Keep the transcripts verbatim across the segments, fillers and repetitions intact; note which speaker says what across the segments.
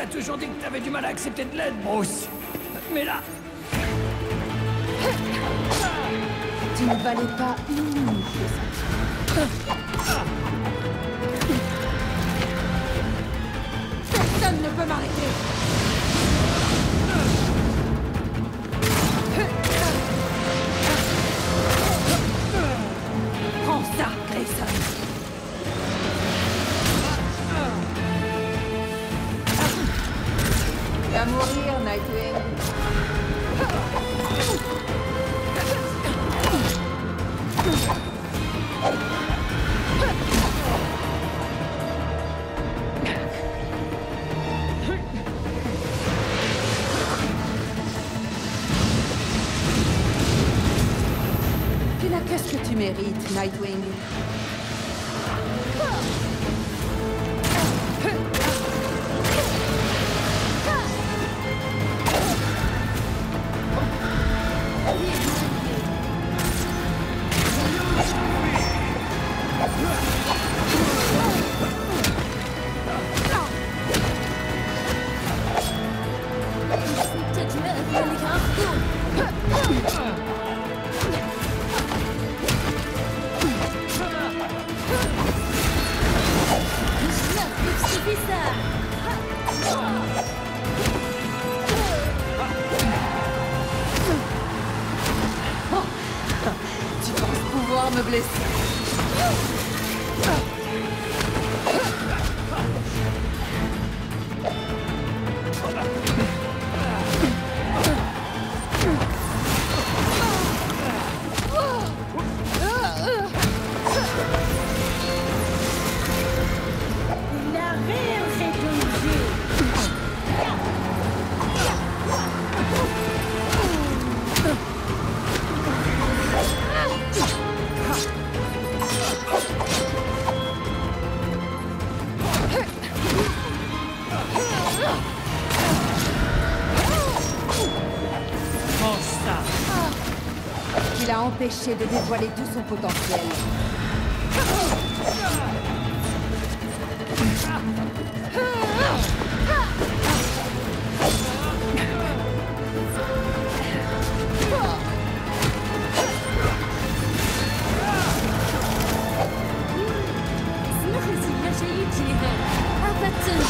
Speaker 1: t'as toujours dit que t'avais du mal à accepter de l'aide, Bruce. Mais là...
Speaker 2: Tu ne valais pas une minute de ça. Personne ne peut m'arrêter. Prends ça, Grayson. Va mourir, Nightwing. Tu n'as que ce que tu mérites, Nightwing. Tu penses pouvoir me blesser?
Speaker 3: La réelle règle du jeu.
Speaker 1: Mange ça.
Speaker 2: Tu l'as empêché de dévoiler tout son potentiel.
Speaker 3: اسمح لي شيء جيدا. أبتن.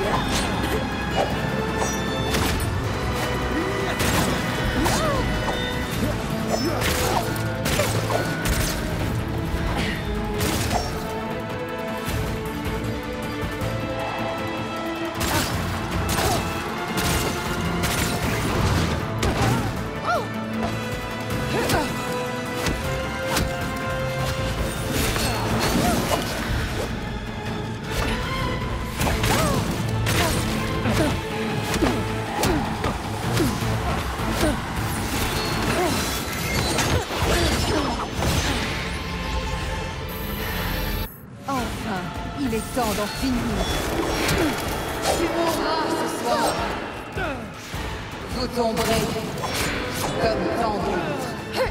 Speaker 2: Enfin, il est temps d'en finir. Tu mourras ce soir. Vous tomberez comme tant d'autres.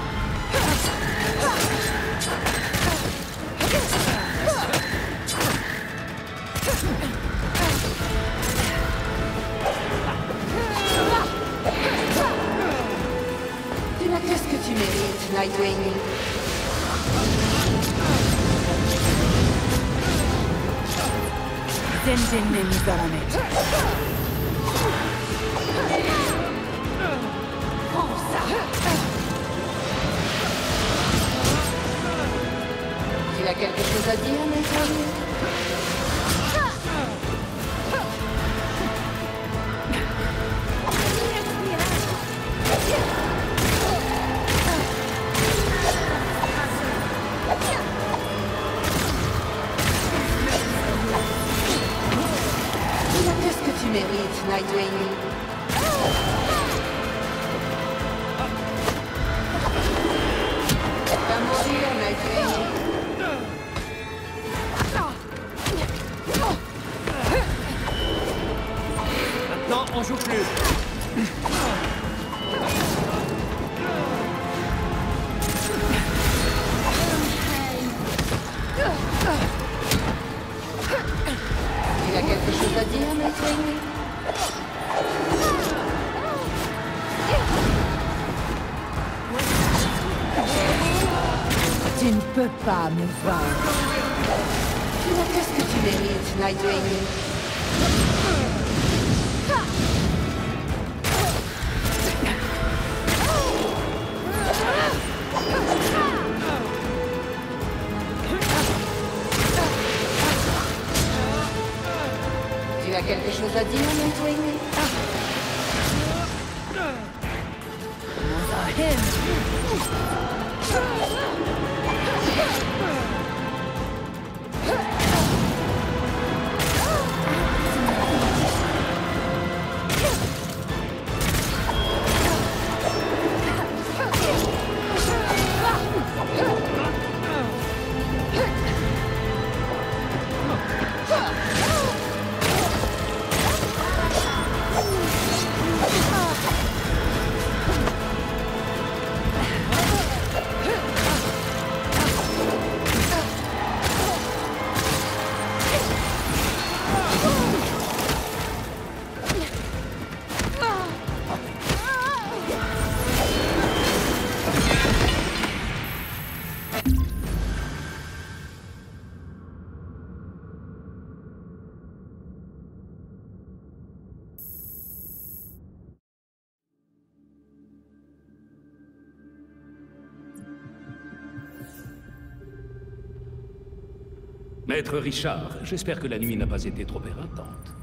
Speaker 2: Tu n'as que ce que tu mérites, Nightwing.
Speaker 3: Zenzenne Mizarame.
Speaker 2: Prends ça. Tu as quelque chose à dire, Nightwing? Tu n'as que ce que tu mérites, Nightwing. Va mourir, Nightwing.
Speaker 1: Maintenant, on joue plus.
Speaker 2: Tu as quelque chose à dire, Nightwing? peux pas me vaincre.
Speaker 4: Tu n'as que ce que tu mérites, Nightwing. Tu as quelque chose à dire, Nightwing?
Speaker 5: Maître Richard, j'espère que la nuit n'a pas été trop éreintante.